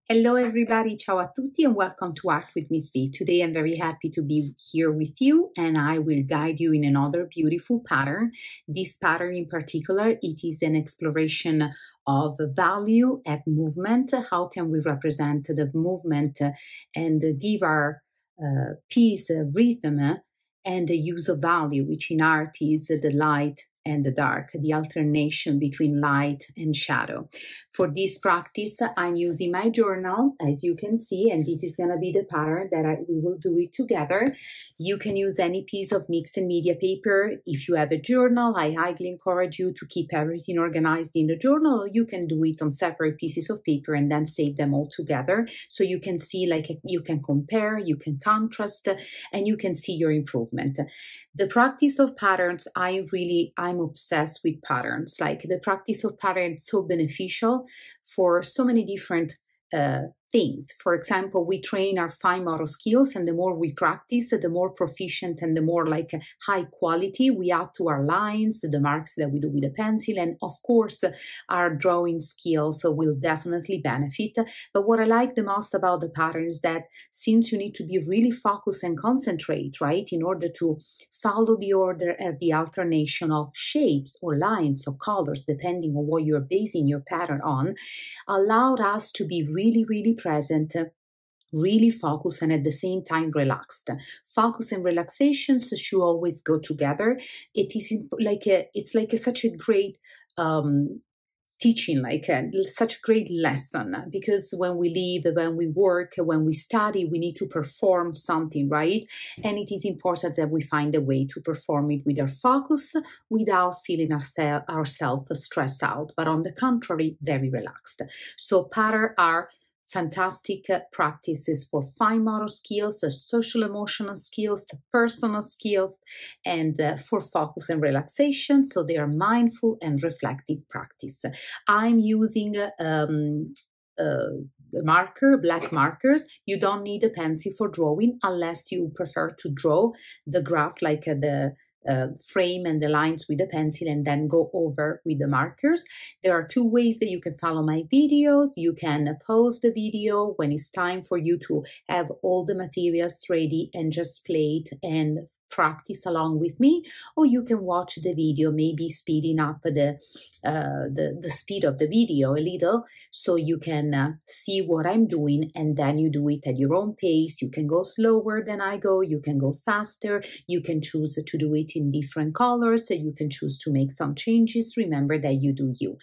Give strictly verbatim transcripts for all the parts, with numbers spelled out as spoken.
Hello everybody, ciao a tutti and welcome to Art with Miss V. Today I'm very happy to be here with you and I will guide you in another beautiful pattern. This pattern in particular, it is an exploration of value and movement. How can we represent the movement and give our uh, piece a rhythm and the use of value, which in art is the light and the dark, the alternation between light and shadow. For this practice, I'm using my journal, as you can see, and this is going to be the pattern that I, we will do it together. You can use any piece of mixed and media paper. If you have a journal, I highly encourage you to keep everything organized in the journal, or you can do it on separate pieces of paper and then save them all together. So you can see, like, you can compare, you can contrast, and you can see your improvement. The practice of patterns, I really, I'm obsessed with patterns. Like the practice of patterns is so beneficial for so many different uh, things. For example, we train our fine motor skills, and the more we practice, the more proficient and the more like high quality we add to our lines, the marks that we do with a pencil, and of course, our drawing skills will definitely benefit. But what I like the most about the pattern is that since you need to be really focused and concentrate, right, in order to follow the order and the alternation of shapes or lines or colors, depending on what you're basing your pattern on, allowed us to be really, really present, really focused, and at the same time relaxed. Focus and relaxations should always go together. It is like a, it's like a, such a great um, teaching, like a, such a great lesson, because when we live, when we work, when we study, we need to perform something, right? And it is important that we find a way to perform it with our focus without feeling ourse ourselves stressed out, but on the contrary, very relaxed. So patterns are fantastic practices for fine motor skills, social emotional skills, personal skills, and uh, for focus and relaxation. So they are mindful and reflective practice. I'm using um, uh, marker, black markers. You don't need a pencil for drawing unless you prefer to draw the graph like uh, the Uh, frame and the lines with a pencil and then go over with the markers. There are two ways that you can follow my videos. You can pause the video when it's time for you to have all the materials ready and just play it and practice along with me, or you can watch the video, maybe speeding up the uh, the, the speed of the video a little so you can uh, see what I'm doing, and then you do it at your own pace. You can go slower than I go, you can go faster, you can choose to do it in different colors, so you can choose to make some changes. Remember that you do you.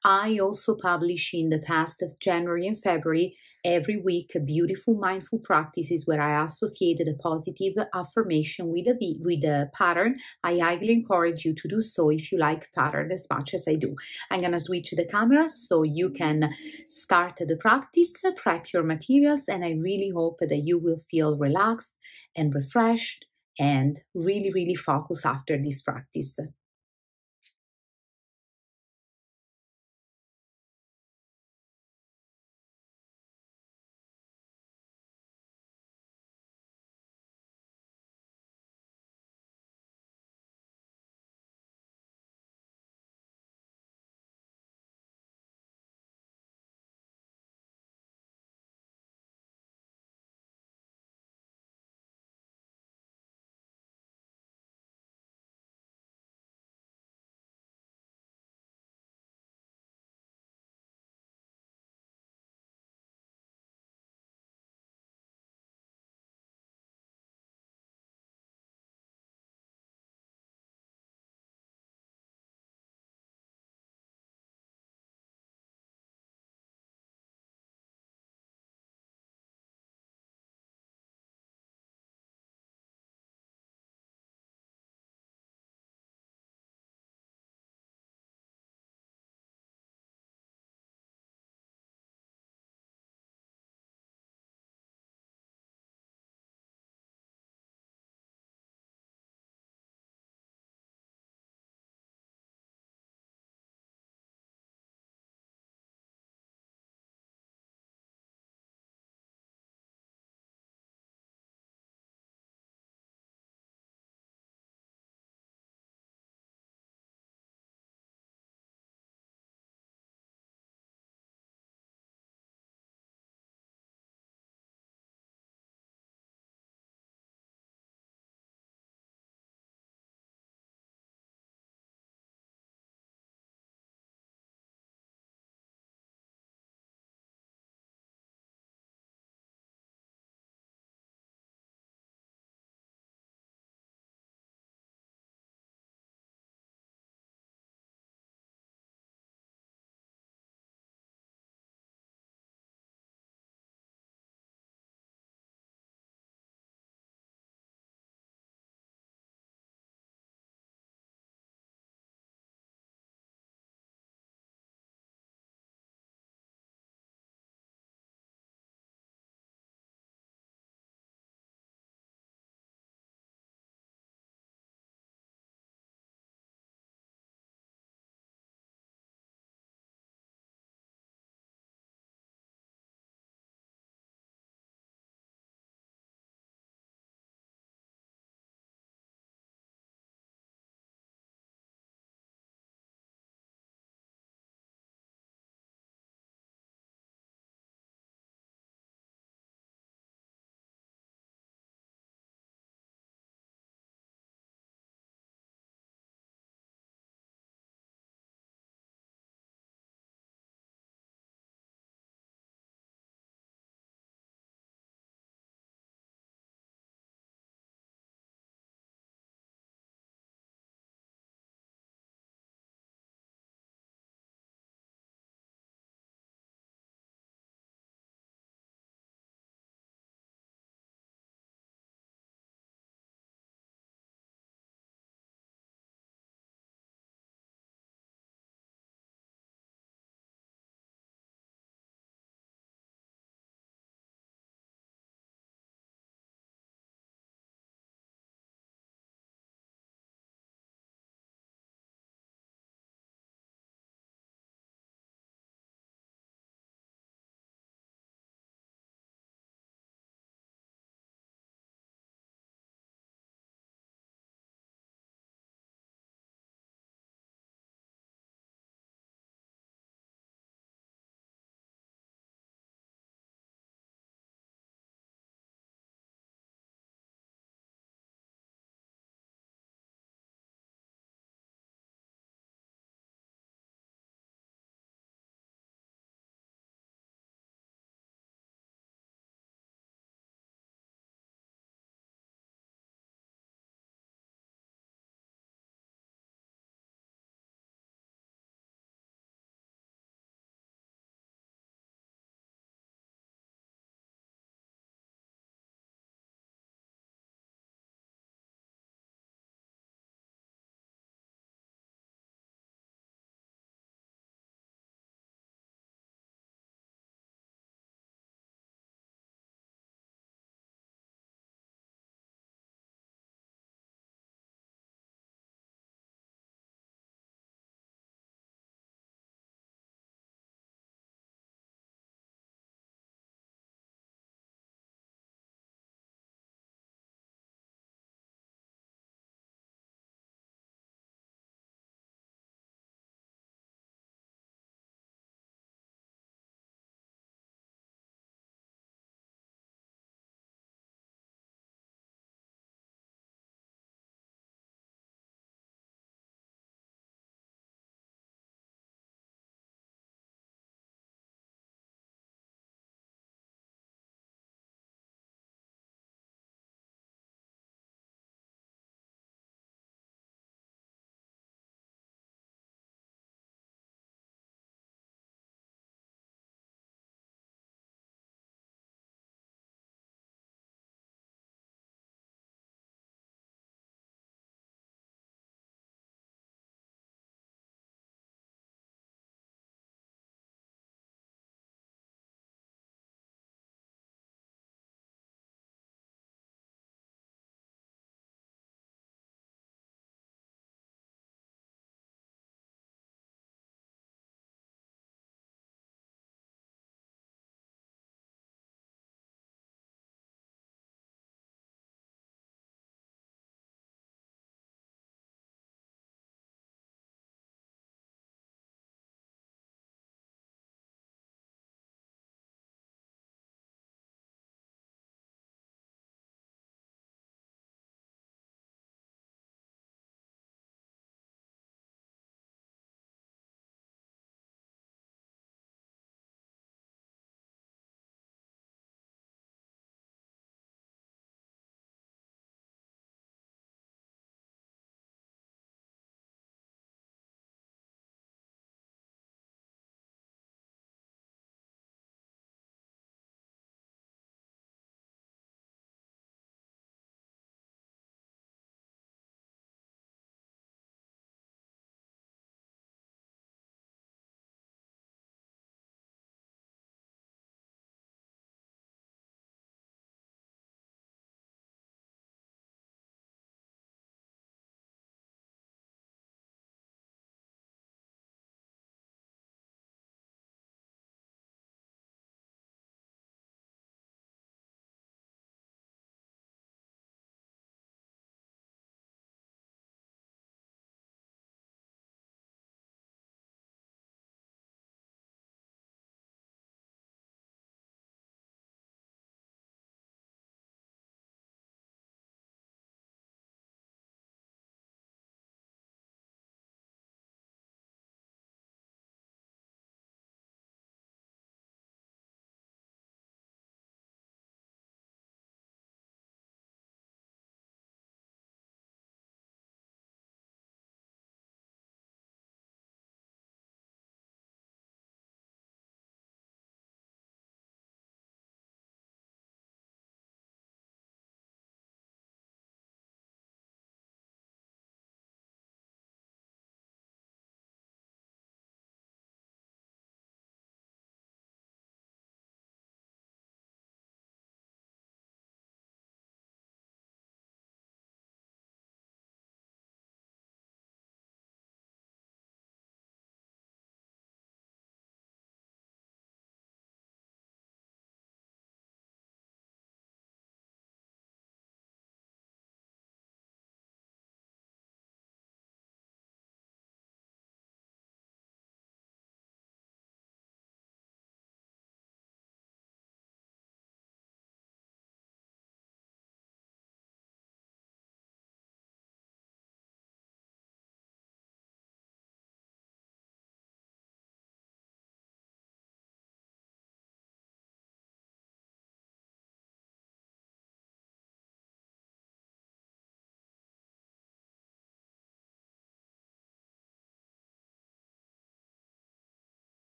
I also publish in the past of January and February every week beautiful mindful practices where I associated a positive affirmation with a with a pattern. I highly encourage you to do so if you like pattern as much as I do. I'm gonna switch the camera so you can start the practice, prep your materials, and I really hope that you will feel relaxed and refreshed and really, really focus after this practice.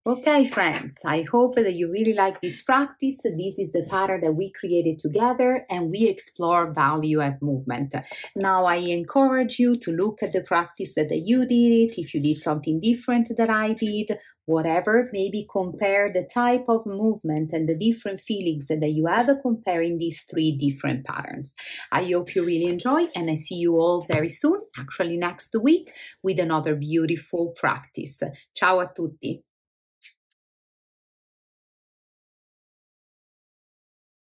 Okay, friends, I hope that you really like this practice. This is the pattern that we created together, and we explore value of movement. Now, I encourage you to look at the practice that you did it, if you did something different that I did, whatever, maybe compare the type of movement and the different feelings that you have comparing these three different patterns. I hope you really enjoy, and I see you all very soon, actually next week, with another beautiful practice. Ciao a tutti!